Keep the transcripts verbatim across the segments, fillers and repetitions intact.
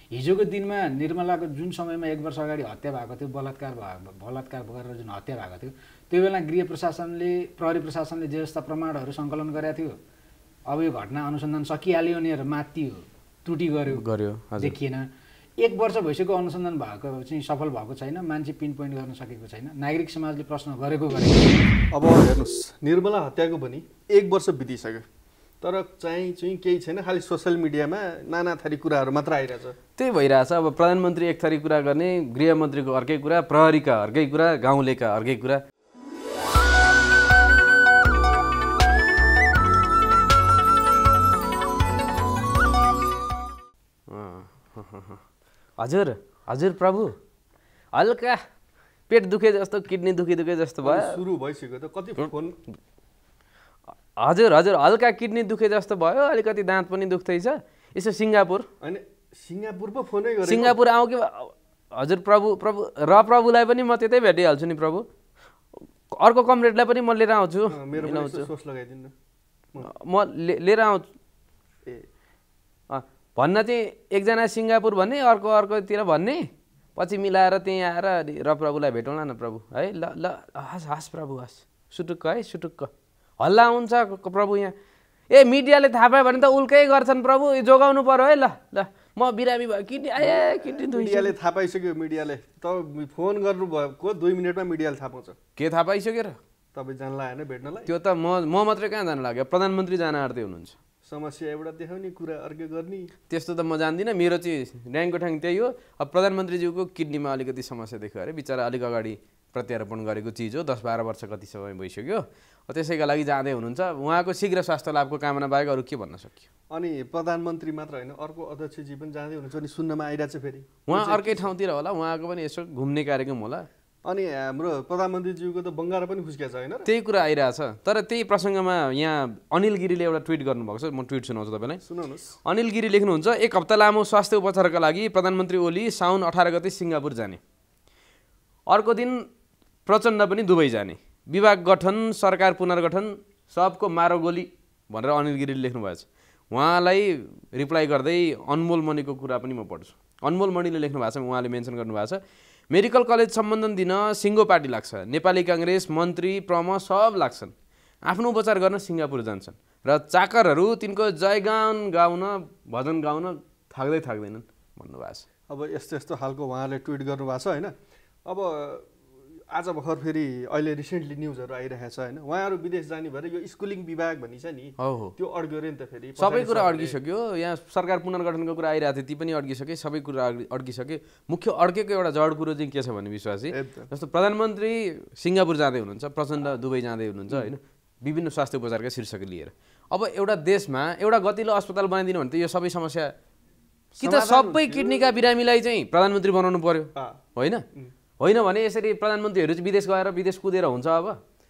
हिजोको दिनमा निर्मलाको जुन समयमा एक वर्ष अगाडि हत्या भएको थियो, बलात्कार भयो बलात्कार गरेर जुन हत्या भएको थियो, त्यो बेला गृह प्रशासनले प्रहरी प्रशासनले जे जस्ता प्रमाणहरू सङ्कलन गरेका थियो, अब यो घटना अनुसन्धान सकिहाल्यो भनेर मात्तियो, त्रुटि गर्यो गर्यो देखिएन। एक वर्ष भइसक्यो अनुसन्धान भएको चाहिँ सफल भएको छैन, मान्छे पिन पोइन्ट गर्न सकेको छैन, नागरिक समाजले प्रश्न गरेको गरेको। अब हेर्नुहोस्, निर्मला हत्याको पनि एक वर्ष बितिसक्यो, तर चाहिँ चाहिँ केही छैन, खालि सोसियल मिडियामा नाना थरी कुराहरू मात्र आइरहेछ। त्यही भइरहेछ। अब प्रधानमन्त्री एक थरी कुरा गर्ने, गृहमन्त्रीको अर्कै कुरा, प्रहरीका अर्कै कुरा, गाउँलेका अर्कै कुरा। हजुर हजुर प्रभु, हल्का पेट दुखे जस्तो, किडनी दुखे दुखे जस्तो भयो। सुरु भइसक्यो त, कति फोन। हजुर हजुर हल्का किडनी दुखे जस्तो भयो, अलिकति दाँत पनि दुख्दैछ। यसो सिङ्गापुर होइन, सिङ्गापुर पो फोनै गरेको। सिङ्गापुर आऊ कि हजुर प्रभु प्रभु र प्रभुलाई पनि म त्यतै भेटिहाल्छु नि प्रभु। अर्को कमरेडलाई पनि म लिएर आउँछु। मेरो पनि सोच लगाइदिनु, म लिएर आउँछु। ए भन्न चाहिँ एकजना सिङ्गापुर भन्ने, अर्को अर्कोतिर भन्ने, पछि मिलाएर त्यहीँ आएर र प्रभुलाई भेटौँला न प्रभु है। ल ल हस् हस् प्रभु हस्, सुटुक्क है सुटुक्क। हल्ला हुन्छ प्रभु यहाँ। ए मिडियाले थाहा पायो भने त उल्कै गर्छन् प्रभु, जोगाउनु पर्यो है। ल ल म बिरामी भयो, किडनी आए किडनी दुई। मिडियाले थाहा पाइसक्यो, मिडियाले त फोन गर्नुभएको दुई मिनटमा मिडियाले थाहा पाउँछ। के थाहा पाइसक्यो र? तपाईँ जानला होइन भेट्नलाई? त्यो त म म मात्रै कहाँ जानु लाग्यो, प्रधानमन्त्री जान आँट्दै हुनुहुन्छ। समस्या एउटा देखाउने, कुरा अर्कै गर्ने, त्यस्तो त म जान्दिनँ। मेरो चाहिँ ऱ्याङ्कको ठाङ त्यही हो। अब प्रधानमन्त्रीज्यूको किडनीमा अलिकति समस्या देख्यो अरे, बिचरा अलिक अगाडि प्रत्यारोपण गरेको चिज हो, दस बाह्र वर्ष कति समय भइसक्यो। त्यसैका लागि जाँदै हुनुहुन्छ। उहाँको शीघ्र स्वास्थ्य लाभको कामना बाहेक अरू के भन्न सकियो? अनि प्रधानमन्त्री मात्र होइन, अर्को अध्यक्षजी पनि जाँदै हुनुहुन्छ अनि सुन्नमा आइरहेछ फेरि। उहाँ अर्कै ठाउँतिर होला, उहाँको पनि यसो घुम्ने कार्यक्रम होला। अनि हाम्रो प्रधानमन्त्रीज्यूको त बङ्गारा पनि फुस्किया छ होइन? त्यही कुरा आइरहेछ। तर त्यही प्रसङ्गमा यहाँ अनिल गिरीले एउटा ट्विट गर्नुभएको छ, म ट्विट सुनाउँछु तपाईँलाई, सुनाउनुहोस्। अनिल गिरी लेख्नुहुन्छ, एक हप्ता लामो स्वास्थ्य उपचारका लागि प्रधानमन्त्री ओली साउन अठार गते सिङ्गापुर जाने, अर्को दिन प्रचण्ड पनि दुबई जाने, विभाग गठन सरकार पुनर्गठन सबको मारो गोली भनेर अनिल गिरीले लेख्नु भएको छ। उहाँलाई रिप्लाई गर्दै अनमोल मणिको कुरा पनि म पढ्छु। अनमोल मणिले लेख्नु भएको छ, उहाँले मेन्सन गर्नुभएको छ, मेडिकल कलेज सम्बन्धन दिन सिङ्गो पार्टी लाग्छ, नेपाली काङ्ग्रेस मन्त्री प्रम सब लाग्छन्, आफ्नो उपचार गर्न सिङ्गापुर जान्छन् र चाकरहरू तिनको जयगान गाउन भजन गाउन थाक्दै थाक्दैनन् भन्नुभएको छ। अब यस्तो यस्तो खालको उहाँले ट्विट गर्नुभएको छ होइन। अब आज भर्खर फेरि अहिले रिसेन्टली न्युजहरू आइरहेको छ होइन, उहाँहरू विदेश जाने भएर यो स्कुलिङ विभाग भनिन्छ नि, हो त्यो अड्क्यो अरे नि त फेरि। सबै कुरा अड्किसक्यो, यहाँ सरकार पुनर्गठनको कुरा आइरहेको थियो, ती पनि अड्किसके, सबै कुरा अड्किसके। मुख्य अड्केको एउटा जड कुरो चाहिँ के छ भने विश्वासी, जस्तो प्रधानमन्त्री सिङ्गापुर जाँदै हुनुहुन्छ, प्रचण्ड दुबई जाँदै हुनुहुन्छ होइन, विभिन्न स्वास्थ्य उपचारका शीर्षक लिएर। अब एउटा देशमा एउटा गतिलो अस्पताल बनाइदिनु भने त यो सबै समस्या कि त सबै किडनीका बिरामीलाई चाहिँ प्रधानमन्त्री बनाउनु पर्यो होइन? होइन भने यसरी प्रधानमन्त्रीहरू चाहिँ विदेश गएर विदेश कुदेर हुन्छ। अब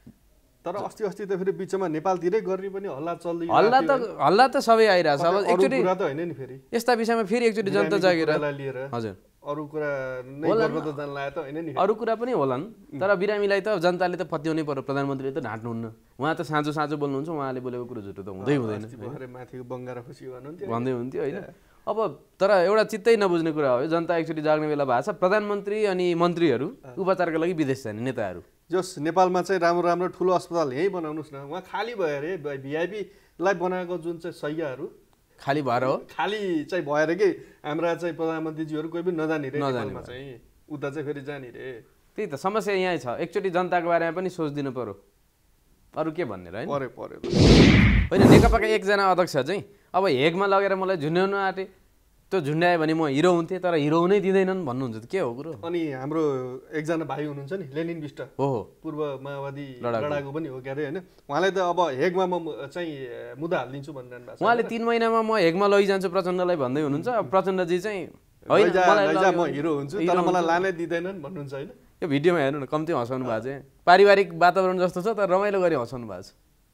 तर अस्ति अस्ति त फेरि बिचमा नेपालतिरै गर्ने पनि हल्ला चल्दै, हल्ला त हल्ला त सबै आइरहेछ। अब एकचोटि कुरा त होइन नि, फेरि यस्ता विषयमा फेरि एकचोटि जनता जागेर लिएर हजुर अरू कुरा नै गर्न त जान लाग्यो त होइन नि। अरू कुरा पनि होलान्, तर बिरामीलाई त जनताले त पत्याउनै पर्यो, प्रधानमन्त्रीले त ढाँट्नुहुन्न। उहाँ त साँचो साँचो बोल्नुहुन्छ, उहाँले बोलेको कुरो झुटो त हुँदै हुँदैन, माथिको बङ्गारा खुसी भन्नुहुन्थ्यो भन्दै हुन्थ्यो होइन। अब तर एउटा चित्तै नबुझ्ने कुरा हो, जनता एकचोटि जाग्ने बेला भएको छ। प्रधानमन्त्री अनि मन्त्रीहरू उपचारका लागि विदेश जाने नेताहरू, जस नेपालमा चाहिँ राम्रो राम्रो ठुलो अस्पताल यहीँ बनाउनुहोस् न, उहाँ खाली भयो अरे, भिआइपीलाई बनाएको जुन चाहिँ शैय्याहरू खाली भएर हो, खाली चाहिँ भएर कि हाम्रा चाहिँ प्रधानमन्त्रीजीहरू कोही पनि नजाने रे नेपालमा चाहिँ, उता चाहिँ फेरि जाने रे। त्यही त समस्या यहीँ छ। एकचोटि जनताको बारेमा पनि सोचिदिनु पर्यो, अरू के भन्ने र पर्यो पर्यो होइन। नेकपाका एकजना अध्यक्ष चाहिँ अब हेगमा लगेर मलाई झुन्ड्याउनु आँटे, त्यो झुन्ड्यायो भने म हिरो हुन्थेँ, तर हिरो हुनै दिँदैनन् भन्नुहुन्छ, के हो कुरो? अनि हाम्रो एकजना भाइ हुनुहुन्छ नि लेनिन विष्ट, हो हो पूर्व माओवादी लडाकु पनि हो के अरे होइन, उहाँले त अब हेगमा म चाहिँ मुद्दा हालिदिन्छु भनिरहनु भएको छ। उहाँले तिन महिनामा म हेगमा लैजान्छु प्रचण्डलाई भन्दै हुनुहुन्छ। प्रचण्डजी चाहिँ होइन म हिरो हुन्छु तर मलाई लानै दिँदैनन् भन्नुहुन्छ होइन। यो भिडियोमा हेर्नु न, कम्ती हँसाउनु भएको चाहिँ पारिवारिक वातावरण जस्तो छ, तर रमाइलो गरी हँसाउनु भएको छ।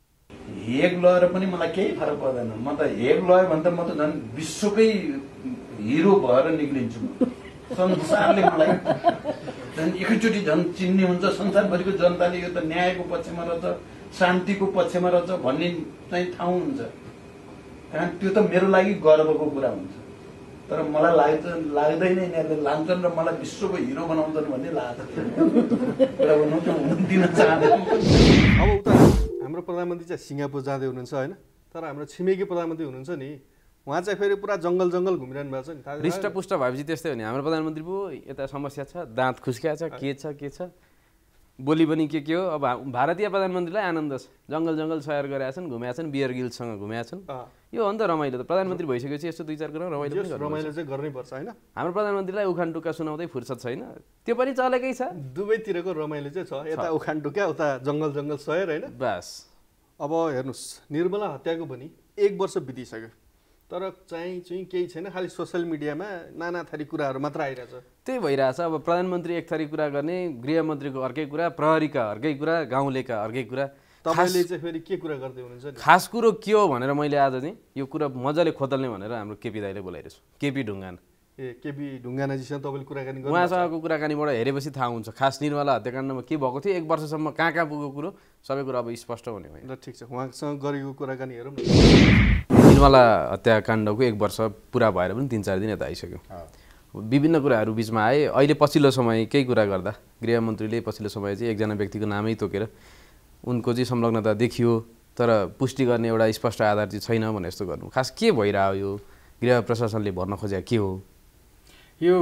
हेग लगेर पनि मलाई केही फरक पर्दैन, म त हेग लग्यो भने त म त झन् विश्वकै हिरो भएर निक्लिन्छु। संसारले मलाई झन् एकैचोटि झन् चिन्ने हुन्छ, संसारभरिको जनताले यो त न्यायको पक्षमा रहेछ, शान्तिको पक्षमा रहेछ भन्ने चाहिँ ठाउँ हुन्छ। कारण त्यो त मेरो लागि गर्वको कुरा हुन्छ। तर मलाई लाग्छ लाग्दैन यिनीहरूले लान्छन् र मलाई विश्वको हिरो बनाउँछन् भन्ने लाग्छ एउटा भनौँ त्यो दिन चाहँदैन। अब उता हाम्रो प्रधानमन्त्री चाहिँ सिङ्गापुर जाँदै हुनुहुन्छ होइन, तर हाम्रो छिमेकी प्रधानमन्त्री हुनुहुन्छ नि उहाँ चाहिँ फेरि पुरा जङ्गल जङ्गल घुमिरहनु भएको छ नि। हृष्टपुष्ट भएपछि त्यस्तै हो नि, हाम्रो प्रधानमन्त्री पो यता समस्या छ, दाँत खुस्किया छ, के छ के छ, बोली पनि के के हो। अब भारतीय प्रधानमन्त्रीलाई आनन्द छ, जङ्गल जङ्गल सयर गरेका छन्, घुमेका छन्, बियर गिल्ससँग घुमेका छन्, यो हो नि त रमाइलो। त प्रधानमन्त्री भइसकेपछि यस्तो दुई चार कुरा रमाइलो पनि रमाइलो चाहिँ गर्नैपर्छ होइन। हाम्रो प्रधानमन्त्रीलाई उखान टुक्का सुनाउँदै फुर्सद छैन, त्यो पनि चलेकै छ। दुवैतिरको रमाइलो चाहिँ छ, यता उखान टुक्का उता जङ्गल जङ्गल सयर होइन। बस अब हेर्नुहोस् निर्मला हत्याको पनि एक वर्ष बितिसक्यो, तर चाहिँ चाहिँ केही छैन, खालि सोसियल मिडियामा नाना थरी कुराहरू मात्र आइरहेछ। त्यही भइरहेछ। अब प्रधानमन्त्री एक थरी कुरा गर्ने, गृहमन्त्रीको अर्कै कुरा, प्रहरीका अर्कै कुरा, गाउँलेका अर्कै कुरा। तपाईँले चाहिँ फेरि के कुरा गर्दै हुनुहुन्छ? खास कुरो के हो भनेर मैले आज चाहिँ यो कुरा मजाले खोतल्ने भनेर हाम्रो केपी दाइले बोलाइरहेछु, केपी ढुङ्गाना। ए केपी ढुङ्गानाजीसँग तपाईँले कुराकानी गर्नु? उहाँसँगको कुराकानीबाट हेरेपछि थाहा हुन्छ खास निर्मला हत्याकाण्डमा के भएको थियो, एक वर्षसम्म कहाँ कहाँ पुगेको कुरो सबै कुरा अब स्पष्ट हुने भयो। ल ठिक छ, उहाँसँग गरेको कुराकानी हेरौँ न। निर्मला हत्याकाण्डको एक वर्ष पुरा भएर पनि तिन चार दिन यता आइसक्यो। विभिन्न कुराहरू बिचमा आए। अहिले पछिल्लो समय केही कुरा गर्दा गृहमन्त्रीले पछिल्लो समय चाहिँ एकजना व्यक्तिको नामै तोकेर उनको चाहिँ संलग्नता देखियो, तर पुष्टि गर्ने एउटा स्पष्ट आधार चाहिँ छैन भने जस्तो गर्नु। खास के भइरह्यो, यो गृह प्रशासनले भन्न खोजे के हो? यो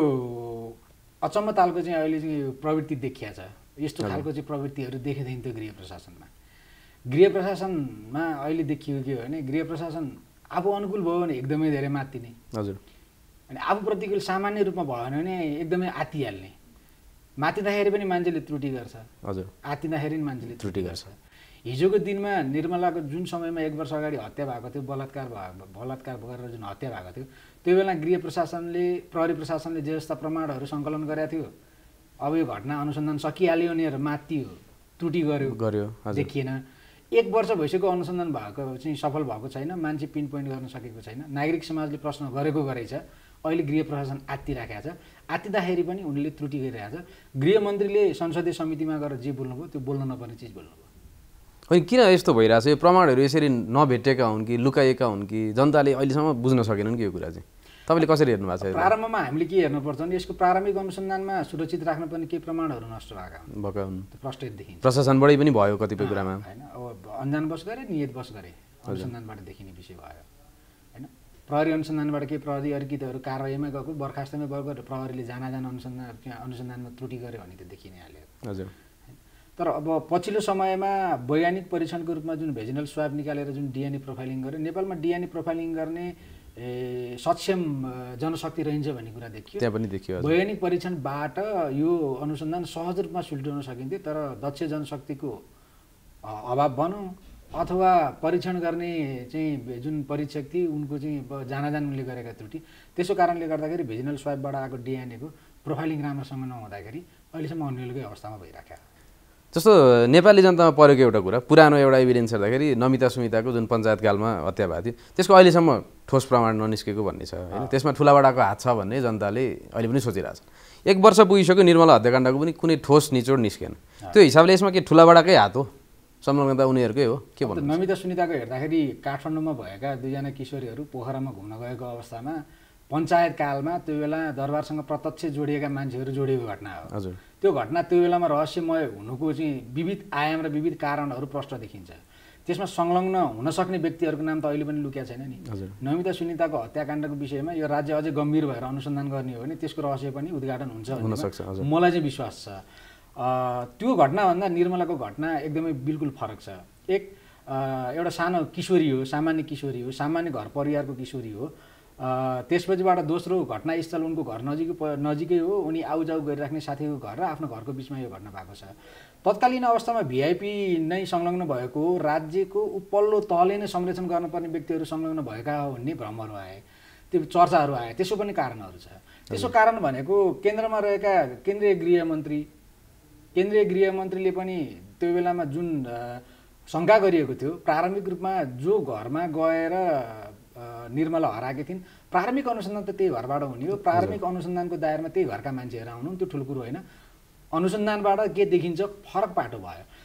अचम्म तालको चाहिँ अहिले चाहिँ प्रवृत्ति देखिया छ। यस्तो खालको चाहिँ प्रवृत्तिहरू देखेदेखि त्यो गृह प्रशासनमा गृह प्रशासनमा अहिले देखियो के हो भने गृह प्रशासन आफू अनुकूल भयो भने एकदमै धेरै मात्तिने, हजुर, अनि आफू प्रतिकूल सामान्य रूपमा भयो भने एकदमै आत्तिहाल्ने। मातिँदाखेरि पनि मान्छेले त्रुटि गर्छ, हजुर, आत्तिँदाखेरि पनि मान्छेले त्रुटि गर्छ। हिजोको दिनमा निर्मलाको जुन समयमा एक वर्ष अगाडि हत्या भएको थियो, बलात्कार भयो, बलात्कार गरेर जुन हत्या भएको थियो, त्यो बेला गृह प्रशासनले प्रहरी प्रशासनले जे जस्ता प्रमाणहरू सङ्कलन गरेका थियो, अब यो घटना अनुसन्धान सकिहाल्यो भनेर मात्तियो, त्रुटि गर्यो गर्यो देखिएन। एक वर्ष भइसक्यो अनुसन्धान भएको चाहिँ सफल भएको छैन, मान्छे पिन पोइन्ट गर्न सकेको छैन, नागरिक समाजले प्रश्न गरेको गरेछ। अहिले गृह प्रशासन आत्तिराखेको छ, आत्तिँदाखेरि पनि उनले त्रुटि गरिरहेको छ। गृहमन्त्रीले संसदीय समितिमा गएर जे बोल्नुभयो त्यो बोल्न नपर्ने चिज बोल्नुभयो। अनि किन यस्तो भइरहेछ? यो प्रमाणहरू यसरी नभेटेका हुन् कि लुकाएका हुन् कि जनताले अहिलेसम्म बुझ्न सकेनन् कि यो कुरा चाहिँ? तपाईँले कसरी हेर्नु भएको छ? प्रारम्भमा हामीले के हेर्नुपर्छ भने यसको प्रारम्भिक अनुसन्धानमा सुरक्षित राख्नुपर्ने केही प्रमाणहरू नष्ट भएका हुन्, प्रष्ट देखिन्छ। प्रशासनबाटै पनि भयो कतिपय कुरामा होइन, अब अन्जानवश गरे, नियतवश गरे, अनुसन्धानबाट देखिने विषय भयो होइन। प्रहरी अनुसन्धानबाट केही प्रहरी अर्कितहरू कारवाहीमा गएको, बर्खास्तमै गएको, प्रहरीले जाना जान अनुसन्धान अनुसन्धानमा त्रुटि गर्यो भने त देखि नै हाल्यो। हजुर, तर अब पछिल्लो समयमा वैज्ञानिक परीक्षणको रूपमा जुन भेजिनल स्वाब निकालेर जुन डिएनए प्रोफाइलिङ गर्यो, नेपालमा डिएनए प्रोफाइलिङ गर्ने ए सक्षम जनशक्ति रहन्छ भन्ने कुरा देखियो। त्यहाँ पनि देखियो। वैज्ञानिक परीक्षणबाट यो अनुसन्धान सहज रूपमा सुल्टाउन सकिन्थ्यो, तर दक्ष जनशक्तिको अभाव भनौँ अथवा परीक्षण गर्ने चाहिँ जुन परीक्षक थिए उनको चाहिँ जानाजान उनले गरेका त्रुटि, त्यसो कारणले गर्दाखेरि भेजिनल स्वाबबाट आएको डिएनएको प्रोफाइलिङ राम्रोसँग नहुँदाखेरि अहिलेसम्म अन्यलकै अवस्थामा भइराख्यो। जस्तो नेपाली जनतामा परेको एउटा कुरा, पुरानो एउटा एभिडेन्स हेर्दाखेरि नमिता सुमिताको जुन पञ्चायतकालमा हत्या भएको थियो त्यसको अहिलेसम्म ठोस प्रमाण ननिस्केको भन्ने छ होइन, त्यसमा ठुलाबडाको हात छ भन्ने जनताले अहिले पनि सोचिरहेछ। एक वर्ष पुगिसक्यो, निर्मला हत्याकाण्डको पनि कुनै ठोस निचोड निस्केन। त्यो हिसाबले यसमा के ठुलाबडाकै हात हो, संलग्नता उनीहरूकै हो के भन्नु? नमिता सुनिताको हेर्दाखेरि काठमाडौँमा भएका दुईजना किशोरीहरू पोखरामा घुम्न गएको अवस्थामा पञ्चायतकालमा त्यो बेला दरबारसँग प्रत्यक्ष जोडिएका मान्छेहरू जोडिएको घटना हो। हजुर, त्यो घटना त्यो बेलामा रहस्यमय हुनुको चाहिँ विविध आयाम र विविध कारणहरू प्रष्ट देखिन्छ। त्यसमा संलग्न हुन सक्ने व्यक्तिहरूको नाम त अहिले पनि लुकिया छैन नि। नमिता सुनिताको हत्याकाण्डको विषयमा यो राज्य अझै गम्भीर भएर अनुसन्धान गर्ने हो भने त्यसको रहस्य पनि उद्घाटन हुन्छ भन्ने मलाई चाहिँ विश्वास छ। त्यो घटनाभन्दा निर्मलाको घटना एकदमै बिल्कुल फरक छ। एक एउटा सानो किशोरी हो, सामान्य किशोरी हो, सामान्य घर परिवारको किशोरी हो। त्यसपछिबाट दोस्रो घटनास्थल उनको घर नजिकै नजिकै हो, उनी आउजाउ गरिराख्ने साथीको घर र आफ्नो घरको बिचमा यो घटना भएको छ। तत्कालीन अवस्थामा भिआइपी नै संलग्न भएको हो, राज्यको उपल्लो तहले नै संरक्षण गर्नुपर्ने व्यक्तिहरू संलग्न भएका हो भन्ने भ्रमहरू आए, त्यो चर्चाहरू आए। त्यसो पनि कारणहरू छ। त्यसो कारण भनेको केन्द्रमा रहेका केन्द्रीय गृहमन्त्री केन्द्रीय गृहमन्त्रीले पनि त्यो बेलामा जुन शङ्का गरिएको थियो, प्रारम्भिक रूपमा जो घरमा गएर निर्मला हराएकी थिइन्, प्रारम्भिक अनुसन्धान त त्यही घरबाट हुने हो। प्रारम्भिक अनुसन्धानको दायरामा त्यही घरका मान्छेहरू आउनु त्यो ठुलो कुरो होइन। अनुसन्धानबाट के देखिन्छ फरक पाटो भयो।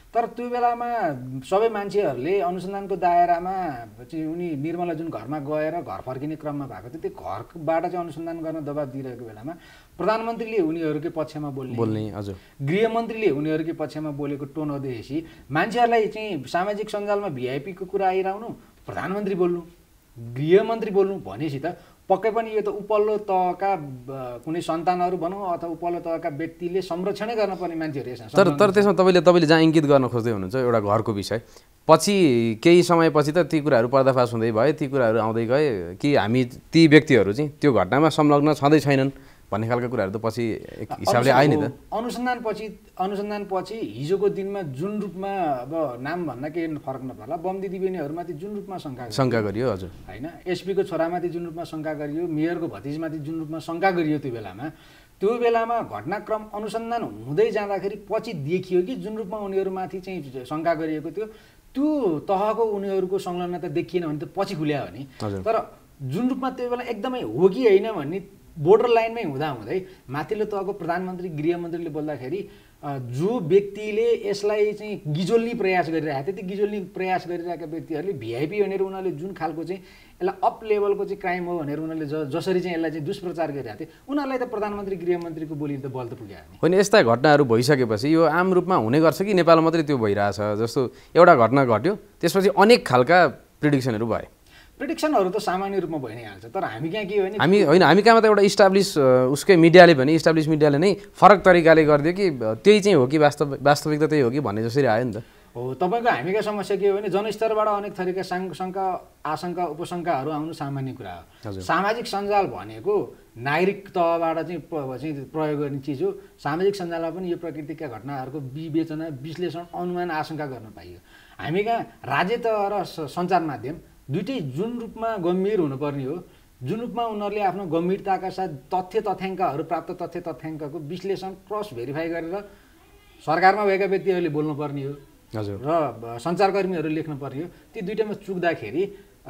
तर त्यो बेलामा सबै मान्छेहरूले अनुसन्धानको दायरामा चाहिँ उनी निर्मला जुन घरमा गएर घर फर्किने क्रममा भएको थियो त्यो घरबाट चाहिँ अनुसन्धान गर्न दबाब दिइरहेको बेलामा प्रधानमन्त्रीले उनीहरूकै पक्षमा बोल्ने बोल्ने हजुर गृहमन्त्रीले उनीहरूकै पक्षमा बोलेको टोन देखेपछि मान्छेहरूलाई चाहिँ सामाजिक सञ्जालमा भिआइपीको कुरा आइरहनु प्रधानमन्त्री बोल्नु गृहमन्त्री बोल्नु भनेपछि त पक्कै पनि यो त उपल्लो तहका कुनै सन्तानहरू भनौँ अथवा उपल्लो तहका व्यक्तिले संरक्षणै गर्न पर्ने मान्छेहरू यसमा तर तर त्यसमा तपाईँले तपाईँले जहाँ इङ्गित गर्न खोज्दै हुनुहुन्छ एउटा घरको विषय पछि केही समयपछि त ती कुराहरू पर्दाफास हुँदै भए ती कुराहरू आउँदै गए कि हामी ती व्यक्तिहरू चाहिँ त्यो घटनामा संलग्न छँदै छैनन् भन्ने खालको कुराहरू त पछि एक हिसाबले आयो नि त अनुसन्धान पछि अनुसन्धान पछि हिजोको दिनमा जुन रूपमा अब नाम भन्दा केही फरक नपर्ला बम दिदीबहिनीहरूमाथि जुन रूपमा शङ्का शङ्का गरियो हजुर होइन एसपीको छोरामाथि जुन रूपमा शङ्का गरियो मेयरको भतिजमाथि जुन रूपमा शङ्का गरियो त्यो बेलामा त्यो बेलामा घटनाक्रम अनुसन्धान हुँदै जाँदाखेरि पछि देखियो कि जुन रूपमा उनीहरूमाथि चाहिँ शङ्का गरिएको थियो त्यो तहको उनीहरूको संलग्नता देखिएन भने त पछि खुल्या हो नि तर जुन रूपमा त्यो बेला एकदमै हो कि होइन भन्ने बोर्डर लाइनमै हुँदाहुँदै माथिल्लो तहको प्रधानमन्त्री गृहमन्त्रीले बोल्दाखेरि जो व्यक्तिले यसलाई चाहिँ गिजोल्ने प्रयास गरिरहेको थियो ती गिजोल्ने प्रयास गरिरहेका व्यक्तिहरूले भिआइपी भनेर उनीहरूले जुन खालको चाहिँ यसलाई अप लेभलको चाहिँ क्राइम हो भनेर उनीहरूले ज जसरी चाहिँ यसलाई चाहिँ दुष्प्रचार गरिरहेको थियो उनीहरूलाई त प्रधानमन्त्री गृहमन्त्रीको बोली त बल त पुग्यो नि होइन यस्ता घटनाहरू भइसकेपछि यो आम रूपमा हुने गर्छ कि नेपालमा मात्रै त्यो भइरहेछ जस्तो एउटा घटना घट्यो त्यसपछि अनेक खालका प्रिडिक्सनहरू भए प्रिडिक्सनहरू त सामान्य रूपमा भइ नै हाल्छ तर हामी कहाँ के हो भने हामी होइन हामी कहाँमा त एउटा इस्टाब्लिस उसकै मिडियाले भने इस्टाब्लिस मिडियाले नै फरक तरिकाले गरिदियो कि त्यही चाहिँ हो कि वास्तव वास्तविकता त्यही हो कि भन्ने जसरी आयो नि त हो तपाईँको हामीका समस्या के हो भने जनस्तरबाट अनेक थरीका शङ्का आशंका उपशङ्काहरू आउनु सामान्य कुरा हो सामाजिक सञ्जाल भनेको नागरिक तहबाट चाहिँ चाहिँ प्रयोग गर्ने चिज हो सामाजिक सञ्जालमा पनि यो प्रकृतिका घटनाहरूको विवेचना विश्लेषण अनुमान आशंका गर्न पाइयो हामी कहाँ राज्य तह र सञ्चार माध्यम दुइटै जुन रूपमा गम्भीर हुनुपर्ने हो जुन रूपमा उनीहरूले आफ्नो गम्भीरताका साथ तथ्य तथ्याङ्कहरू प्राप्त तथ्य तथ्याङ्कको विश्लेषण क्रस भेरिफाई गरेर सरकारमा भएका व्यक्तिहरूले बोल्नुपर्ने हो हजुर र सञ्चारकर्मीहरू लेख्नुपर्ने हो ती दुइटामा चुक्दाखेरि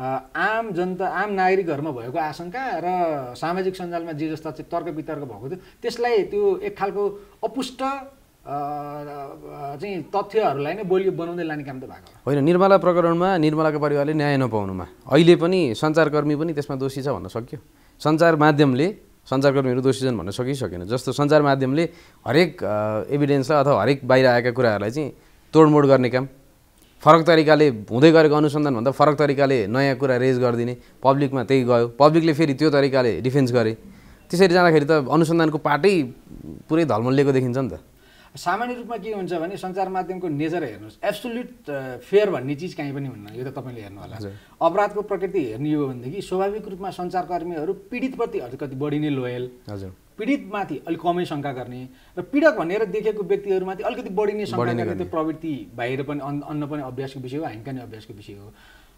आम जनता आम नागरिकहरूमा भएको आशंका र सामाजिक सञ्जालमा जे जस्ता चाहिँ तर्क वितर्क भएको थियो त्यसलाई त्यो एक खालको अपुष्ट चाहिँ तथ्यहरूलाई नै बोलियो बनाउँदै लाने काम त भएको होइन निर्मला प्रकरणमा निर्मलाको परिवारले न्याय नपाउनुमा अहिले पनि सञ्चारकर्मी पनि त्यसमा दोषी छ भन्न सक्यो सञ्चार माध्यमले सञ्चारकर्मीहरू दोषी छन् भन्न सकिसकेन जस्तो सञ्चार माध्यमले हरेक एभिडेन्सलाई अथवा हरेक बाहिर आएका कुराहरूलाई चाहिँ तोडमोड गर्ने काम फरक तरिकाले हुँदै गरेको अनुसन्धानभन्दा फरक तरिकाले नयाँ कुरा रेज गरिदिने पब्लिकमा त्यही गयो पब्लिकले फेरि त्यो तरिकाले डिफेन्स गरे त्यसरी जाँदाखेरि त अनुसन्धानको पाटै पुरै धलमल्लिएको देखिन्छ नि त सामान्य रूपमा के हुन्छ भने सञ्चार माध्यमको नेचर हेर्नुहोस् एब्सोल्युट फेयर भन्ने चिज कहीँ पनि हुन्न यो त तपाईँले हेर्नु होला अपराधको प्रकृति हेर्ने हो भनेदेखि स्वाभाविक रूपमा सञ्चारकर्मीहरू पीडितप्रति अलिकति बढी नै लोयल हजुर पीडितमाथि अलिक कमै शङ्का गर्ने र पीडक भनेर देखेको व्यक्तिहरूमाथि अलिकति बढी नै शङ्का गर्ने त्यो प्रवृत्ति बाहिर पनि अन्न पनि अभ्यासको विषय हो हामीका नै अभ्यासको विषय हो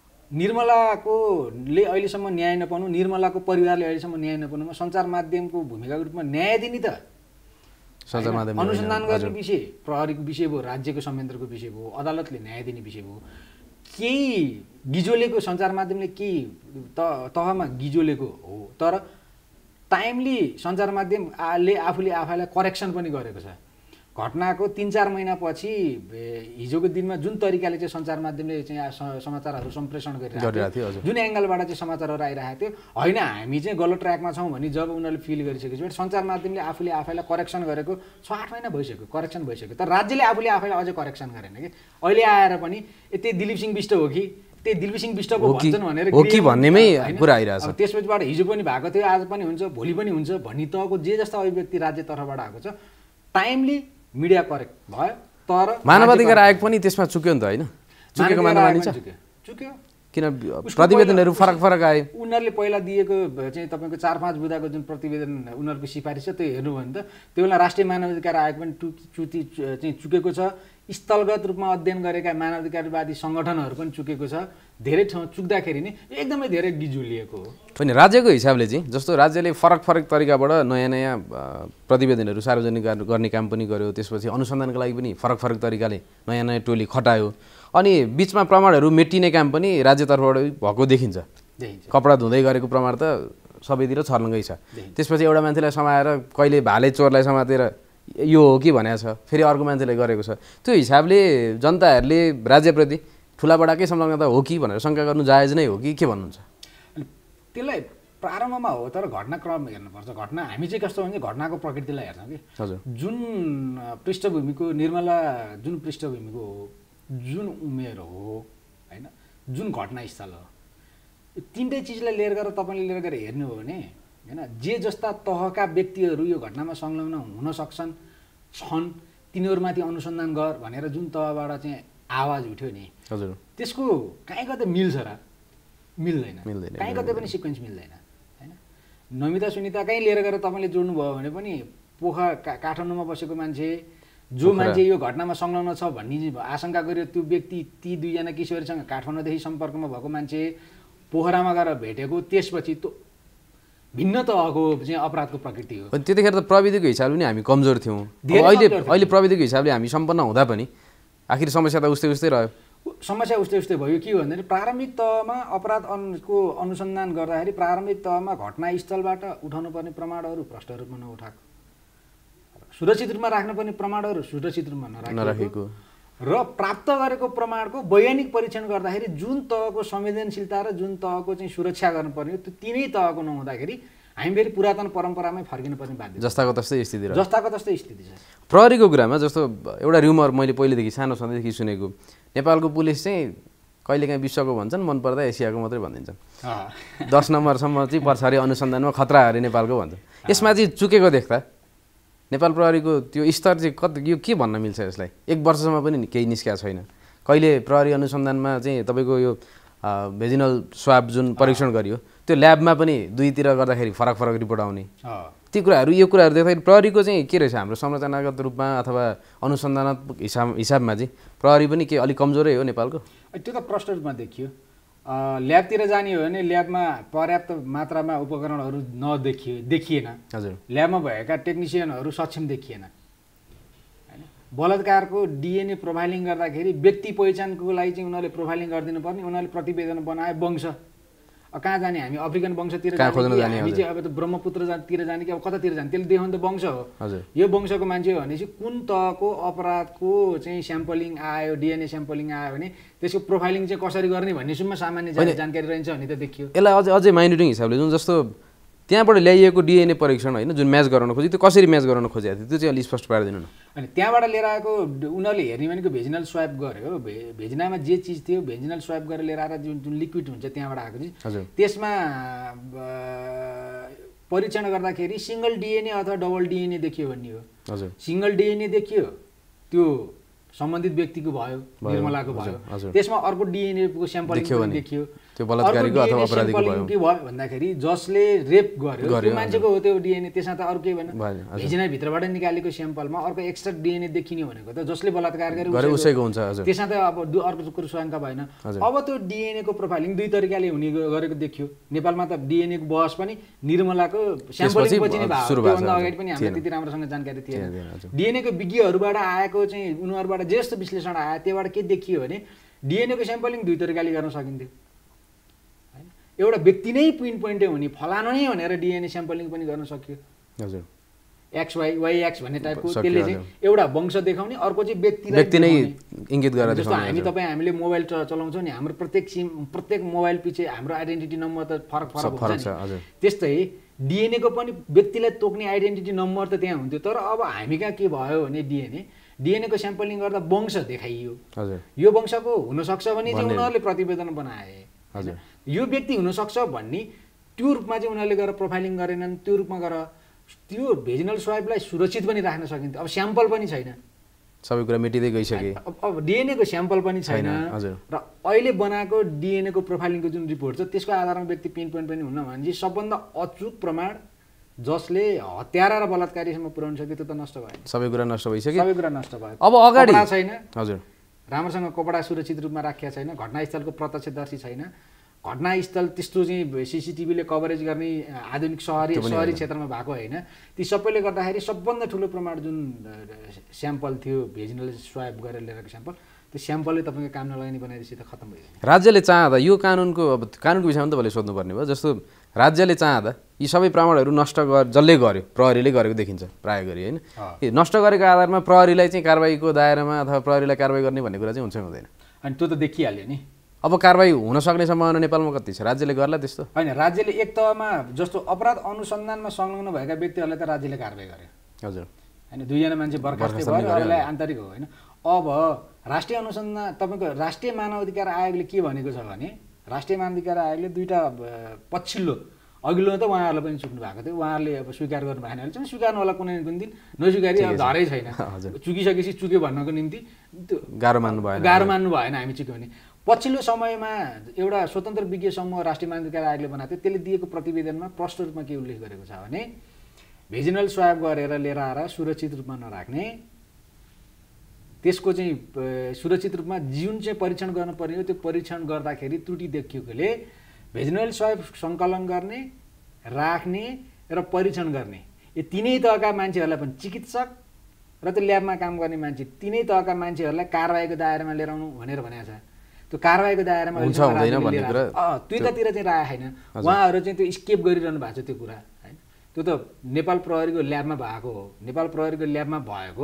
निर्मलाकोले अहिलेसम्म न्याय नपाउनु निर्मलाको परिवारले अहिलेसम्म न्याय नपाउनुमा सञ्चार माध्यमको भूमिकाको रूपमा न्याय दिने त अनुसन्धान गर्ने विषय प्रहरीको विषय भयो राज्यको संयन्त्रको विषय भयो अदालतले न्याय दिने विषय भयो केही गिजोलेको सञ्चार माध्यमले केही त तहमा गिजोलेको हो तर टाइमली सञ्चार माध्यमले आफूले आफैलाई करेक्सन पनि गरेको छ घटनाको तिन चार महिनापछि हिजोको दिनमा जुन तरिकाले चाहिँ सञ्चार माध्यमले चाहिँ समाचारहरू सम्प्रेषण गरिरहेको थियो जुन एङ्गलबाट चाहिँ समाचारहरू आइरहेको थियो होइन हामी चाहिँ गलत ट्र्याकमा छौँ भने जब उनीहरूले फिल गरिसकेपछि सञ्चार माध्यमले आफूले आफैलाई करेक्सन गरेको छ आठ महिना भइसक्यो करेक्सन भइसक्यो तर राज्यले आफूले आफैलाई अझै करेक्सन गरेन कि अहिले आएर पनि त्यही दिलीप सिंह बिष्ट हो कि त्यही दिलीप सिंह बिष्टको भन्छन् भनेर हो कि भन्नेमै कुरा आइरहेछ त्यसपछिबाट हिजो पनि भएको थियो आज पनि हुन्छ भोलि पनि हुन्छ भन्ने तहको जे जस्ता अभिव्यक्ति राज्य तर्फबाट आएको छ टाइमली मिडिया करेक्ट भयो तर मानवाधिकार आयोग पनि त्यसमा चुक्यो नि त होइन चुकेको मान्नु छ चुक्यो किन प्रतिवेदनहरू फरक फरक आए उनीहरूले पहिला दिएको चाहिँ तपाईँको चार पाँच बुँदाको जुन प्रतिवेदन उनीहरूको सिफारिस छ त्यो हेर्नु भने त त्यो बेला राष्ट्रिय मानवाधिकार आयोग पनि टु चुति चाहिँ चुकेको छ स्थलगत रूपमा अध्ययन गरेका मानवाधिकारवादी सङ्गठनहरू पनि चुकेको छ धेरै ठाउँ चुक्दाखेरि नै एकदमै धेरै गिजुलिएको हो होइन राज्यको हिसाबले चाहिँ जस्तो राज्यले फरक फरक तरिकाबाट नयाँ नयाँ प्रतिवेदनहरू सार्वजनिक गर्ने काम पनि गर्यो त्यसपछि अनुसन्धानको लागि पनि फरक फरक तरिकाले नयाँ नयाँ टोली खटायो अनि बिचमा प्रमाणहरू मेटिने काम पनि राज्यतर्फबाट भएको देखिन्छ कपडा धुँदै गरेको प्रमाण त सबैतिर छर्लङ्गै छ त्यसपछि एउटा मान्छेलाई समाएर कहिले भाले चोरलाई समातेर यो हो कि भनेको छ, फेरि अर्को मान्छेले गरेको छ। त्यो हिसाबले जनताहरूले राज्यप्रति ठुलाबडाकै संलग्नता हो कि भनेर शङ्का गर्नु जायज नै हो कि के भन्नुहुन्छ? त्यसलाई प्रारम्भमा हो, तर घटनाक्रम हेर्नुपर्छ। घटना हामी चाहिँ कस्तो भने घटनाको प्रकृतिलाई हेर्छौँ कि हजुर जुन पृष्ठभूमिको निर्मला जुन पृष्ठभूमिको हो, जुन उमेर हो होइन, जुन घटनास्थल हो, यो तिनटै चिजलाई लिएर गएर तपाईँले लिएर गएर हेर्नु हो भने होइन, जे जस्ता तहका व्यक्तिहरू यो घटनामा संलग्न हुन सक्छन् छन् तिनीहरूमाथि अनुसन्धान गर भनेर जुन तहबाट चाहिँ आवाज उठ्यो नि, हजुर त्यसको कहीँ कतै मिल्छ र मिल्दैन, मिल्दैन, कहीँ कतै पनि सिक्वेन्स मिल्दैन होइन। नमिता सुनिता कहीँ लिएर गएर तपाईँले जोड्नुभयो भने पनि पोखरा का काठमाडौँमा बसेको मान्छे जो मान्छे यो घटनामा संलग्न छ भन्ने आशंका गर्यो त्यो व्यक्ति ती दुईजना किशोरीसँग काठमाडौँदेखि सम्पर्कमा भएको मान्छे पोखरामा गएर भेटेको, त्यसपछि त्यो भिन्न तहको चाहिँ अपराधको प्रकृति हो। त्यतिखेर त प्रविधिको हिसाबले पनि हामी कमजोर थियौँ। अहिले अहिले प्रविधिको हिसाबले हामी सम्पन्न हुँदा पनि आखिर समस्या त उस्तै उस्तै रह्यो। समस्या उस्तै उस्तै भयो। के हो भन्दाखेरि प्रारम्भिक तहमा अपराधको अनुसन्धान गर्दाखेरि प्रारम्भिक तहमा घटनास्थलबाट उठाउनु पर्ने प्रमाणहरू भ्रष्ट रूपमा नउठाएको, सुरक्षित रूपमा राख्नुपर्ने प्रमाणहरू सुरक्षित रूपमा नराखेको र प्राप्त गरेको प्रमाणको वैज्ञानिक परीक्षण गर्दाखेरि जुन तहको संवेदनशीलता र जुन तहको चाहिँ सुरक्षा गर्नुपर्ने त्यो तिनै तहको नहुँदाखेरि हामी फेरि पुरातन परम्परामै फर्किनु पर्ने बाध्य, जस्ताको तस्तै स्थिति रह्यो। जस्ताको तस्तै स्थिति छ। प्रहरीको कुरामा जस्तो एउटा र्युमर मैले पहिलेदेखि सानो छँदैदेखि सुनेको, नेपालको पुलिस चाहिँ कहिलेकाहीँ विश्वको भन्छन्, मन पर्दा एसियाको मात्रै भनिदिन्छन्। दस नम्बरसम्म चाहिँ पछाडि अनुसन्धानमा खतरा अरे नेपालको भन्छन्। यसमा चाहिँ चुकेको देख्दा नेपाल प्रहरीको त्यो स्तर चाहिँ कति यो के भन्न मिल्छ? यसलाई एक वर्षसम्म पनि केही निस्किएको छैन। कहिले प्रहरी अनुसन्धानमा चाहिँ तपाईँको यो भेजिनल स्वाब जुन परीक्षण गरियो त्यो ल्याबमा पनि दुईतिर गर्दाखेरि फरक फरक रिपोर्ट आउने, ती कुराहरू यो कुराहरू देख्दाखेरि प्रहरीको चाहिँ के रहेछ हाम्रो संरचनागत रूपमा अथवा अनुसन्धानात्मक हिसाब हिसाबमा चाहिँ प्रहरी पनि के अलिक कमजोरै हो नेपालको? त्यो त प्रष्ट रूपमा देखियो। ल्याबतिर जाने हो भने ल्याबमा पर्याप्त मात्रामा उपकरणहरू नदेखिए देखिएन। हजुर ल्याबमा भएका टेक्निसियनहरू सक्षम देखिएन होइन। बलात्कारको डिएनए प्रोफाइलिङ गर्दाखेरि व्यक्ति पहिचानको लागि चाहिँ उनीहरूले प्रोफाइलिङ गरिदिनु पर्ने, उनीहरूले प्रतिवेदन बनाए वंश कहाँ जाने, हामी अफ्रिकन वंशतिर जाने, हामी चाहिँ अब त ब्रह्मपुत्रतिर जाने कि अब कतातिर जाने, त्यसले देखाउनु त वंश हो। यो वंशको मान्छे हो भनेपछि कुन तहको अपराधको चाहिँ स्याम्पलिङ आयो, डिएनए स्याम्पलिङ आयो भने त्यसको प्रोफाइलिङ चाहिँ कसरी गर्ने भन्ने सुनमा सामान्य जानकारी रहन्छ भने त देखियो। यसलाई अझै अझै माइन्युटिङ हिसाबले जुन जस्तो त्यहाँबाट ल्याइएको डिएनए परीक्षण होइन जुन म्याच गराउन खोज्यो त्यो कसरी म्याच गराउन खोजेको थियो त्यो चाहिँ अलिक स्पष्ट पारिदिनु न। अनि त्यहाँबाट लिएर आएको उनीहरूले हेर्ने भनेको भेजिनल स्वाइप गर्यो, भेजिनामा जे चिज थियो भेजिनल स्वाइप गरेर लिएर आएर जुन जुन लिक्विड हुन्छ त्यहाँबाट आएको चिज त्यसमा परीक्षण गर्दाखेरि सिङ्गल डिएनए अथवा डबल डिएनए देखियो भन्ने हो। हजुर सिङ्गल डिएनए देखियो त्यो सम्बन्धित व्यक्तिको भयो, निर्मलाको भयो, त्यसमा अर्को डिएनएको स्याम्पलिङ पनि देखियो, त्यो बलात्कारीको अथवा अपराधीको भयो। के भयो भन्दाखेरि जसले रेप गर्यो त्यो मान्छेको हो त्यो डिएनए, त्यसमा त अरू के भएन, भेजिना भित्रबाट निकालेको स्याम्पलमा अर्को एक्स्ट्रा डिएनए देखिने भनेको त जसले बलात्कार गर्यो उसैको हुन्छ। त्यसमा त अब अर्को कुरो शङ्का भएन। अब त्यो डिएनएको प्रोफाइलिङ दुई तरिकाले हुने गरेको देखियो। नेपालमा त डिएनएको बहस पनि निर्मलाको स्याम्पलिङ पछि नै भयो, त्योभन्दा अगाडि पनि हामीलाई त्यति राम्रोसँग जानकारी थिएन। डिएनएको विज्ञहरूबाट आएको चाहिँ उनीहरूबाट जे जस्तो विश्लेषण आयो त्योबाट के देखियो भने डिएनएको स्याम्पलिङ दुई तरिकाले गर्न सकिन्थ्यो। एउटा व्यक्ति नै पिन पोइन्टै हुने फलानु नै भनेर डिएनए स्याम्पलिङ पनि गर्न सक्यो। हजुर एक्स वाइ वाइ एक्स भन्ने टाइपको त्यसले चाहिँ एउटा वंश देखाउने, अर्को चाहिँ व्यक्तिलाई व्यक्ति नै इङ्गित गरेर जस्तो हामी तपाईँ हामीले मोबाइल चलाउँछौँ नि, हाम्रो प्रत्येक सिम प्रत्येक मोबाइल पछि हाम्रो आइडेन्टिटी नम्बर त फरक फरक हुन्छ नि, त्यस्तै डिएनएको पनि व्यक्तिलाई तोक्ने आइडेन्टिटी नम्बर त त्यहाँ हुन्थ्यो। तर अब हामी कहाँ के भयो भने डिएनए डिएनएको स्याम्पलिङ गर्दा वंश देखाइयो। यो वंशको हुनसक्छ भने चाहिँ उनीहरूले प्रतिवेदन बनाए। हजुर यो व्यक्ति हुनसक्छ भन्ने त्यो रूपमा चाहिँ उनीहरूले गएर प्रोफाइलिङ गरेनन्, त्यो रूपमा गएर त्यो भेजिनल स्वाइपलाई सुरक्षित पनि राख्न सकिन्थ्यो। अब स्याम्पल पनि छैन, सबै कुरा मेटिँदै गइसके। अब डिएनएको स्याम्पल पनि छैन र अहिले बनाएको डिएनएको प्रोफाइलिङको जुन रिपोर्ट छ त्यसको आधारमा व्यक्ति पिन पोइन्ट पनि हुन्न भने चाहिँ सबभन्दा अचुक प्रमाण जसले हत्यारा र बलात्कारीसम्म पुर्याउन सक्यो त्यो त नष्ट भयो, सबै कुरा नष्ट भइसक्यो, सबै कुरा नष्ट भयो। अब अगाडि छैन, हजुर राम्रोसँग कपडा सुरक्षित रूपमा राखिया छैन, घटनास्थलको प्रत्यक्षदर्शी छैन, घटनास्थल त्यस्तो चाहिँ सिसिटिभीले कभरेज गर्ने आधुनिक सहरी सहरी क्षेत्रमा भएको होइन। ती सबैले गर्दाखेरि सबभन्दा ठुलो प्रमाण जुन स्याम्पल थियो भेजिनल स्वाइप गरेर लिएको स्याम्पल, त्यो स्याम्पलले तपाईँको काम नलाग्ने बनाइदिएपछि त खत्तम भइगयो। राज्यले चाहँदा यो कानुनको अब कानुनको विषयमा त तपाईँले सोध्नुपर्ने भयो। जस्तो राज्यले चाहँदा यी सबै प्रमाणहरू नष्ट गर जसले गर्यो प्रहरीले गरेको देखिन्छ प्राय गरी होइन नष्ट गरेको आधारमा प्रहरीलाई चाहिँ कारबाहीको दायरामा अथवा प्रहरीलाई कारबाही गर्ने भन्ने कुरा चाहिँ हुन्छ हुँदैन अनि त्यो त देखिहाल्यो नि अब कारबाही हुन सक्ने सम्भावना नेपालमा कति छ राज्यले गर्ला त्यस्तो होइन राज्यले एक तहमा जस्तो अपराध अनुसन्धानमा संलग्न भएका व्यक्तिहरूलाई त राज्यले कारबाही गर्यो हजुर होइन दुईजना मान्छे बर्खास्तै भयो अरूलाई आन्तरिक हो होइन अब राष्ट्रिय अनुसन्धान तपाईँको राष्ट्रिय मानवाधिकार आयोगले के भनेको छ भने राष्ट्रिय मानवाधिकार आयोगले दुईवटा पछिल्लो अघिल्लो त उहाँहरूलाई पनि चुक्नु भएको थियो उहाँहरूले अब स्वीकार गर्नु भएन भने चाहिँ स्वीकार्नु होला कुनै कुनै दिन नस्वीकारी अब धरै छैन चुकिसकेपछि चुक्यो भन्नको निम्ति त्यो गाह्रो मान्नु भएन गाह्रो मान्नु भएन हामी चुक्यो भने पछिल्लो समयमा एउटा स्वतन्त्र विज्ञ समूह राष्ट्रिय मानवाधिकार आयोगले बनाएको थियो त्यसले दिएको प्रतिवेदनमा प्रष्ट रूपमा के उल्लेख गरेको छ भने भेजिनल स्वाब गरेर लिएर आएर सुरक्षित रूपमा नराख्ने त्यसको चाहिँ सुरक्षित रूपमा जुन चाहिँ परीक्षण गर्नुपर्ने हो त्यो परीक्षण गर्दाखेरि त्रुटि देखिएकोले भेजिनल स्वाब सङ्कलन गर्ने राख्ने र परीक्षण गर्ने यो तिनै तहका मान्छेहरूलाई पनि चिकित्सक र त्यो ल्याबमा काम गर्ने मान्छे तिनै तहका मान्छेहरूलाई कारबाहीको दायरामा लिएर आउनु भनेर भनेको छ त्यो कारबाहीको दायरामा त्यतातिर चाहिँ राखेको छैन उहाँहरू चाहिँ त्यो स्केप गरिरहनु भएको छ त्यो कुरा होइन त्यो त नेपाल प्रहरीको ल्याबमा भएको हो नेपाल प्रहरीको ल्याबमा भएको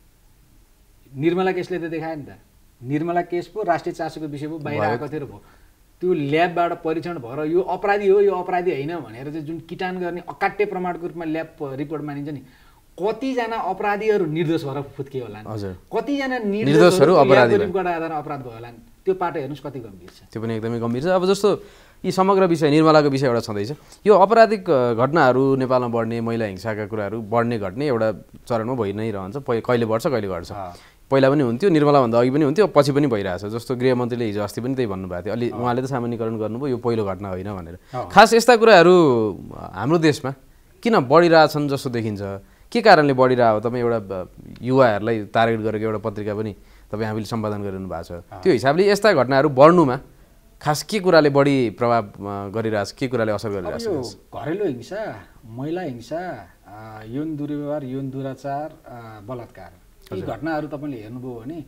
निर्मला केसले त देखायो नि त निर्मला केस पो राष्ट्रिय चासोको विषय पो बाहिर आएको थियो र भयो त्यो ल्याबबाट परीक्षण भएर यो अपराधी हो यो अपराधी होइन भनेर चाहिँ जुन किटान गर्ने अकाट्य प्रमाणको रूपमा ल्याब रिपोर्ट मानिन्छ नि कतिजना अपराधीहरू निर्दोष भएर फुत्के होला कतिजना निर्दोषहरू रिपोर्ट आधारमा अपराध भयो होला त्यो पाटो हेर्नुहोस् कति गम्भीर छ त्यो पनि एकदमै गम्भीर छ अब जस्तो यी समग्र विषय निर्मलाको विषय एउटा छँदैछ यो आपराधिक घटनाहरू नेपालमा बढ्ने महिला हिंसाका कुराहरू बढ्ने घट्ने एउटा चरणमा भइ नै रहन्छ कहिले बढ्छ कहिले घट्छ पहिला पनि हुन्थ्यो निर्मलाभन्दा अघि पनि हुन्थ्यो पछि पनि भइरहेछ जस्तो गृहमन्त्रीले हिजो अस्ति पनि त्यही भन्नुभएको थियो अलि उहाँले त सामान्यकरण गर्नुभयो यो पहिलो घटना होइन भनेर खास यस्ता कुराहरू हाम्रो देशमा किन बढिरहेछन् जस्तो देखिन्छ के कारणले बढिरहेको तपाईँ एउटा युवाहरूलाई टार्गेट गरेको एउटा पत्रिका पनि तपाईँ हामीले सम्पादन गरिरहनु भएको छ त्यो हिसाबले यस्ता घटनाहरू बढ्नुमा खास के कुराले बढी प्रभाव गरिरहेछ के कुराले असर गरिरहेछ घरेलु हिंसा महिला हिंसा यौन दुर्व्यवहार यौन दुराचार बलात्कार यी घटनाहरू तपाईँले हेर्नुभयो भने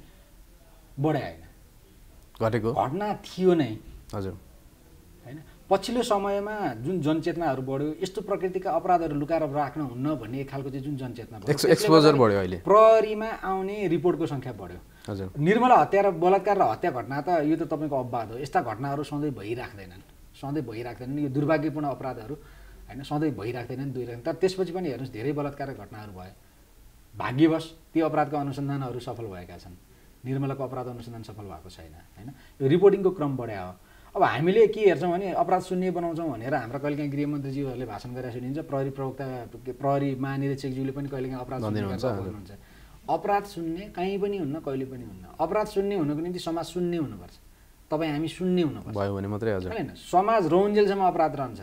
बढे होइन घटेको घटना थियो नै हजुर होइन पछिल्लो समयमा जुन जनचेतनाहरू बढ्यो यस्तो प्रकृतिका अपराधहरू लुकाएर राख्न हुन्न भन्ने एक खालको चाहिँ जुन जनचेतना बढ्यो एक्सपोजर बढ्यो अहिले प्रहरीमा आउने रिपोर्टको सङ्ख्या बढ्यो हजुर निर्मला हत्या र बलात्कार र हत्या घटना त यो त तपाईँको अपवाद हो यस्ता घटनाहरू सधैँ भइराख्दैनन् सधैँ भइराख्दैनन् यो दुर्भाग्यपूर्ण अपराधहरू होइन सधैँ भइराख्दैनन् दुइराख्दैन तर त्यसपछि पनि हेर्नुहोस् धेरै बलात्कारका घटनाहरू भयो भाग्यवश त्यो अपराधका अनुसन्धानहरू सफल भएका छन् निर्मलाको अपराध अनुसन्धान सफल भएको छैन होइन यो रिपोर्टिङको क्रम बढ्या हो अब हामीले के हेर्छौँ भने अपराध शून्य बनाउँछौँ भनेर हाम्रो कहिलेकाहीँ गृहमन्त्रीज्यूहरूले भाषण गरेर सुनिन्छ प्रहरी प्रवक्ता प्रहरी महानिरीक्षकज्यूले पनि कहिलेकाहीँ अपराध गर्नुहुन्छ अपराध शून्य कहीँ पनि हुन्न कहिले पनि हुन्न अपराध शून्य हुनको निम्ति समाज शून्य हुनुपर्छ तपाईँ हामी शून्य हुनुपर्छ भयो भने मात्रै हजुर होइन समाज रौन्जेलसम्म अपराध रहन्छ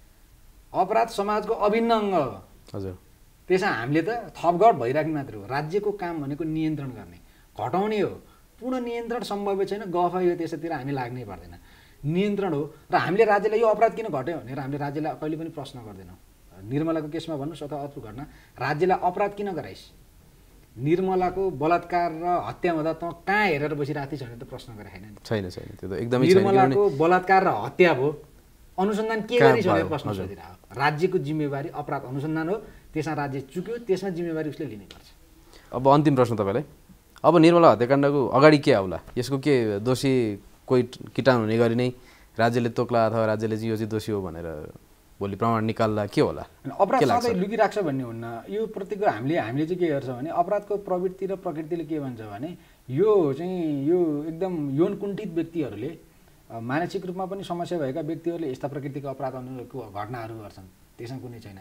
अपराध समाजको अभिन्न अङ्ग हो हजुर त्यसमा हामीले त थपघट भइराख्ने मात्र हो राज्यको काम भनेको नियन्त्रण गर्ने घटाउने हो पूर्ण नियन्त्रण सम्भव छैन गफ यो त्यसतिर हामी लाग्नै पर्दैन नियन्त्रण हो र हामीले राज्यलाई यो अपराध किन घट्यो भनेर हामीले राज्यलाई कहिले पनि प्रश्न गर्दैनौँ निर्मलाको केसमा भन्नुहोस् अथवा अर्को घटना राज्यलाई अपराध किन गराइस् निर्मलाको बलात्कार र हत्या हुँदा त कहाँ हेरेर बसिरहेको थिइस् भनेर त प्रश्न गरे छैन छैन छैन त्यो त एकदमै निर्मलाको बलात्कार र हत्या भयो अनुसन्धान के गरिस् भनेर प्रश्न सोधिरहेको राज्यको जिम्मेवारी अपराध अनुसन्धान हो त्यसमा राज्य चुक्यो त्यसमा जिम्मेवारी उसले लिनुपर्छ अब अन्तिम प्रश्न तपाईँलाई अब निर्मला हत्याकाण्डको अगाडि के आउला यसको के दोषी कोही किटान हुने गरी नै राज्यले तोक्ला अथवा राज्यले चाहिँ यो चाहिँ दोषी हो भनेर भोलि प्रमाण निकाल्दा के होला अपराध सधैँ लुकिराख्छ भन्ने हुन्न यो प्रतिको हामीले हामीले चाहिँ के गर्छ भने अपराधको प्रवृत्ति र प्रकृतिले के भन्छ भने यो चाहिँ यो एकदम यौन कुण्ठित व्यक्तिहरूले मानसिक रूपमा पनि समस्या भएका व्यक्तिहरूले यस्ता प्रकृतिको अपराधहरूको घटनाहरू गर्छन् त्यसमा कुनै छैन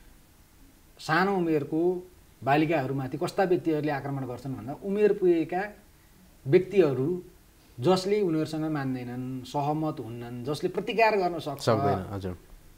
सानो उमेरको बालिकाहरूमाथि कस्ता व्यक्तिहरूले आक्रमण गर्छन् भन्दा उमेर पुगेका व्यक्तिहरू जसले उनीहरूसँग मान्दैनन् सहमत हुन्नन् जसले प्रतिकार गर्न सक्छ हजुर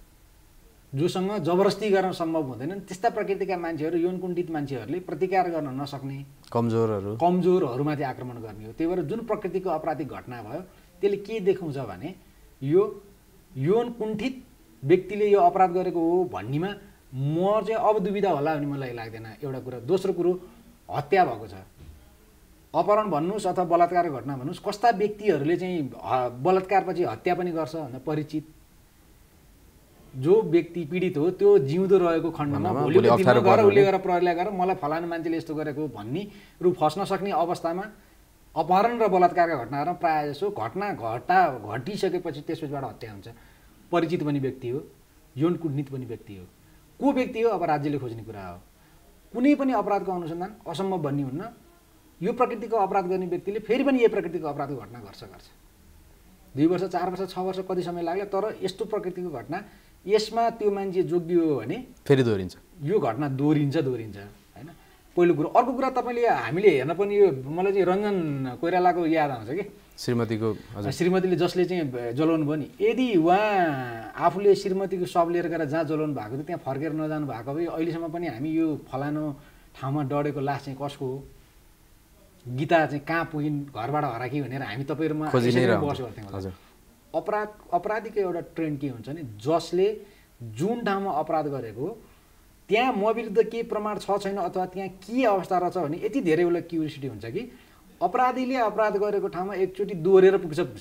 जोसँग जबरजस्ती गर्न सम्भव हुँदैन त्यस्ता प्रकृतिका मान्छेहरू यौन कुण्ठित मान्छेहरूले प्रतिकार गर्न नसक्ने कमजोरहरू कमजोरहरूमाथि आक्रमण गर्ने हो त्यही भएर जुन प्रकृतिको अपराधिक घटना भयो त्यसले के देखाउँछ भने यो यौन कुण्ठित व्यक्तिले यो अपराध गरेको हो भन्नेमा म चाहिँ अब दुविधा होला भन्ने मलाई लाग्दैन एउटा कुरा दोस्रो कुरो हत्या भएको छ अपहरण भन्नुहोस् अथवा बलात्कारको घटना भन्नुहोस् कस्ता व्यक्तिहरूले चाहिँ बलात्कारपछि हत्या पनि गर्छ भनेर परिचित जो व्यक्ति पीडित हो त्यो जिउँदो रहेको खण्डमा भोलि गएर उसले गएर प्रहरीलाई गएर मलाई फलानु मान्छेले यस्तो गरेको भन्ने रु फस्न सक्ने अवस्थामा अपहरण र बलात्कारका घटनाहरूमा प्रायः जसो घटना घटा घटिसकेपछि त्यसपछिबाट हत्या हुन्छ। परिचित पनि व्यक्ति हो, यौन कुटनीत पनि व्यक्ति हो, को व्यक्ति हो अब राज्यले खोज्ने कुरा हो। कुनै पनि अपराधको अनुसन्धान असम्भव भन्ने हुन्न। यो प्रकृतिको अपराध गर्ने व्यक्तिले फेरि पनि यही प्रकृतिको अपराधको घटना गर्छ गर्छ दुई वर्ष चार वर्ष छ वर्ष कति समय लाग्ला, तर यस्तो प्रकृतिको घटना यसमा त्यो मान्छे जोग्य हो भने फेरि दोहोरिन्छ, यो घटना दोहोरिन्छ दोहोरिन्छ होइन। पहिलो कुरो। अर्को कुरा तपाईँले हामीले हेर्न पनि यो मलाई चाहिँ रञ्जन कोइरालाको याद आउँछ कि श्रीमतीको श्रीमतीले जसले चाहिँ जलाउनु भयो नि, यदि उहाँ आफूले श्रीमतीको शव लिएर गएर जहाँ जलाउनु भएको थियो त्यहाँ फर्केर नजानु भएको भए अहिलेसम्म पनि हामी यो फलानु ठाउँमा डढेको लास चाहिँ कसको हो, गीता चाहिँ कहाँ पुगिन्, घरबाट हराकी भनेर हामी तपाईँहरूमा बस गर्थ्यौँ। अपराध अपराधीको एउटा ट्रेन्ड के हुन्छ नि, जसले जुन ठाउँमा अपराध गरेको त्यहाँ म विरुद्ध के प्रमाण छ छैन अथवा त्यहाँ के अवस्था रहेछ भने यति धेरै उसलाई क्युरियोसिटी हुन्छ कि अपराधीले अपराध गरेको ठाउँमा एकचोटि दोहोरेर पुग्छ पुग्छ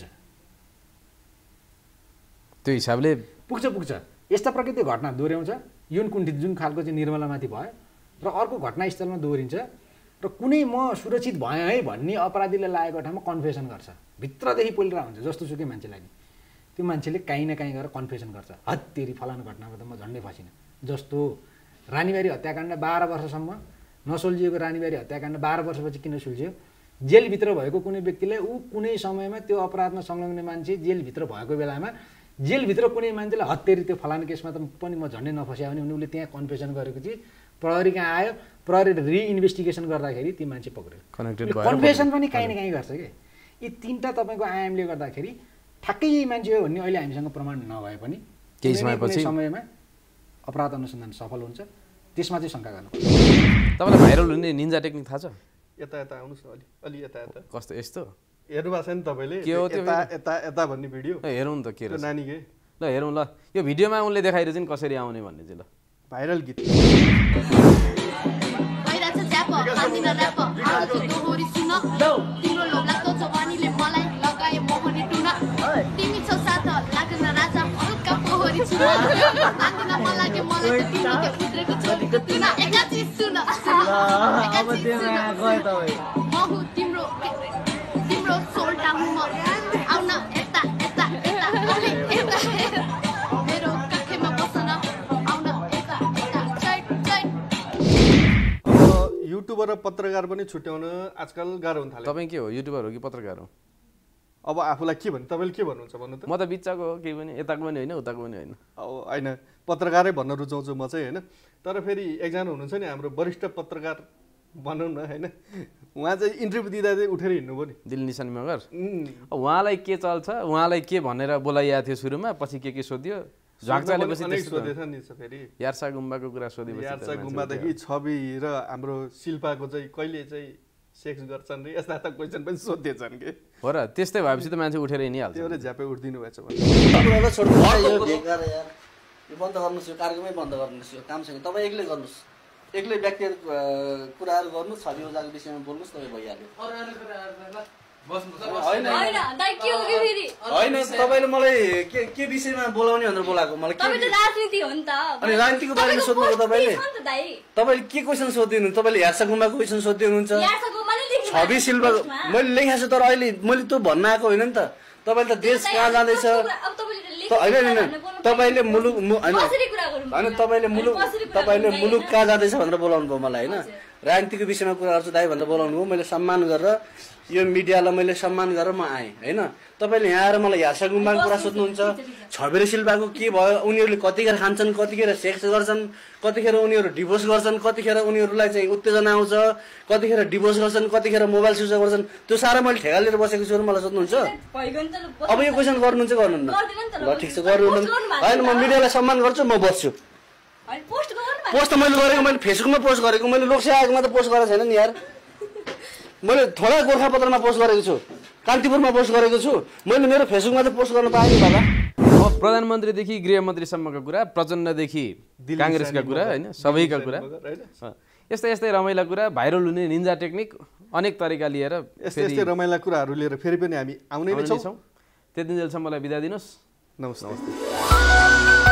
त्यो हिसाबले पुग्छ पुग्छ यस्ता प्रकृतिको घटना दोहोऱ्याउँछ। यौन कुण्ठित जुन खालको चाहिँ निर्मलामाथि भयो र अर्को घटनास्थलमा दोहोरिन्छ र कुनै म सुरक्षित भएँ है भन्ने अपराधीले लागेको ठाउँमा कन्फेसन गर्छ, भित्रदेखि पोलिएर हुन्छ जस्तो सुकै मान्छेलाई नि त्यो मान्छेले काहीँ न काहीँ गएर कन्फेसन गर्छ, हत्तेरी फलानु घटनामा त म झन्डै फसिनँ। जस्तो रानीबारी हत्याकाण्ड बाह्र वर्षसम्म नसुल्झिएको रानीबारी हत्याकाण्ड बाह्र वर्षपछि किन सुल्झ्यो? जेलभित्र भएको कुनै व्यक्तिले ऊ कुनै समयमा त्यो अपराधमा संलग्न मान्छे जेलभित्र भएको बेलामा जेलभित्र कुनै मान्छेले हत्तेरी त्यो फलानु केसमा त पनि म झन्डै नफस्या भने उसले त्यहाँ कन्फेसन गरेको चाहिँ प्रहरी कहाँ आयो, प्रहरी रिइन्भेस्टिगेसन गर्दाखेरि ती मान्छे पक्रियो। कन्फेसन पनि काहीँ न काहीँ गर्छ कि। यी तिनवटा तपाईँको आयामले गर्दाखेरि ठ्याक्कै यही मान्छे हो भन्ने अहिले हामीसँग प्रमाण नभए पनि केही समयपछि समयमा अपराध अनुसन्धान सफल हुन्छ, त्यसमा चाहिँ शङ्का गर्नु। तपाईँलाई भाइरल हुने निन्जा टेक्निक थाहा छ? यता यता आउनुहोस् न अलि अलि यता यता। कस्तो यस्तो हेर्नु भएको छ नि तपाईँले के हो त्यो यता यता यता भन्ने भिडियो? हेरौँ त के रहेछ नानीके। ल हेरौँ ल, यो भिडियोमा उनले देखाइरहेको चाहिँ कसरी आउने भन्ने चाहिँ ल भाइरल गीत। युट्युबर र पत्रकार पनि छुट्याउन आजकल गाह्रो हुन थाल्यो। तपाईँ के हो, युट्युबर हो कि पत्रकार हो? अब आफूलाई के भन्नु, तपाईँले के भन्नुहुन्छ भन्नु त? म त बिचको हो, केही पनि यताको पनि होइन उताको पनि होइन। अब होइन पत्रकारै भन्न रुचाउँछु म चाहिँ होइन, तर फेरि एकजना हुनुहुन्छ नि हाम्रो वरिष्ठ पत्रकार भनौँ न होइन, उहाँ चाहिँ इन्टरभ्यू दिँदा चाहिँ उठेर हिँड्नुभयो नि दिल निशानी मगर। उहाँलाई के चल्छ, उहाँलाई के भनेर बोलाइएको थियो सुरुमा, पछि के के सोध्यो फेरि यार्सा गुम्बाको कुरा सोधेपछि यार्सा गुम्बादेखि छवि र हाम्रो शिल्पाको चाहिँ कहिले चाहिँ सेक्स गर्छन् रे यस्ता यस्ता क्वेसन पनि सोधिएछन् कि हो र। त्यस्तै भएपछि त मान्छे उठेर हिँडिहाल्छ। त्यो झ्यापै उठिदिनु भएछ भने यो बन्द गर्नुहोस्, यो कार्यक्रमै बन्द गर्नुहोस्, यो काम छैन। तपाईँ एक्लै गर्नुहोस्, एक्लै व्यक्तिगत कुराहरू गर्नुहोस्, छवि ओझाको विषयमा बोल्नुहोस्, तपाईँ भइहाल्यो। होइन तपाईँले मलाई के के विषयमा बोलाउने भनेर बोलाएको? मलाई राजनीति हो नि त। अनि राजनीतिको बारेमा सोध्नुभयो तपाईँले? तपाईँले के क्वेसन सोधिदिनु? तपाईँले यार्सा गुम्बाको क्वेसन सोध्दै हुनुहुन्छ, छवि शिल्प मैले लेखाएको छु, तर अहिले मैले त्यो भन्न आएको होइन नि त। तपाईँले त देश कहाँ जाँदैछ होइन होइन तपाईँले मुलुक होइन होइन तपाईँले मुलुक तपाईँले मुलुक कहाँ जाँदैछ भनेर बोलाउनु भयो मलाई होइन। राजनीतिको विषयमा कुरा गर्छु दाइ भनेर बोलाउनु भयो। मैले सम्मान गरेर यो मिडियालाई मैले सम्मान गरेर म आएँ होइन। तपाईँले यहाँ आएर मलाई यार्सा गुम्बाको कुरा सोध्नुहुन्छ, छबेर शिल्पाको के भयो, उनीहरूले कतिखेर खान्छन्, कतिखेर सेक्स गर्छन्, कतिखेर उनीहरू डिभोर्स गर्छन्, कतिखेर उनीहरूलाई चाहिँ उत्तेजना आउँछ, कतिखेर डिभोर्स गर्छन्, कतिखेर मोबाइल स्विच अफ गर्छन्, त्यो सारा मैले ठेगा लिएर बसेको छु मलाई सोध्नुहुन्छ। अब यो क्वेसन गर्नुहुन्छ गर्नुहुन्न? ल ठिक छ गर्नुहुन्न होइन, म मिडियालाई सम्मान गर्छु, म बस्छु। पोस्ट त मैले गरेको, मैले फेसबुकमा पोस्ट गरेको, मैले लोकसेवा आयोगमा त पोस्ट गरेको छैन नि यार। मैले थोडा गोर्खापत्रमा पोस्ट गरेको छु, कान्तिपुरमा पोस्ट गरेको छु, मैले मेरो फेसबुकमा त पोस्ट गर्न पाएँ नि बाबा। अब प्रधानमन्त्रीदेखि गृहमन्त्रीसम्मको कुरा, प्रचण्डदेखि काङ्ग्रेसका कुरा होइन, सबैका कुरा यस्तै यस्तै रमाइला कुरा, भाइरल हुने निन्जा टेक्निक, अनेक तरिका लिएर यस्तै यस्तै रमाइला कुराहरू लिएर फेरि पनि हामी आउने नै छौँ। त्यति जेलसम्म मलाई बिदा दिनुहोस्। नमस्ते नमस्ते।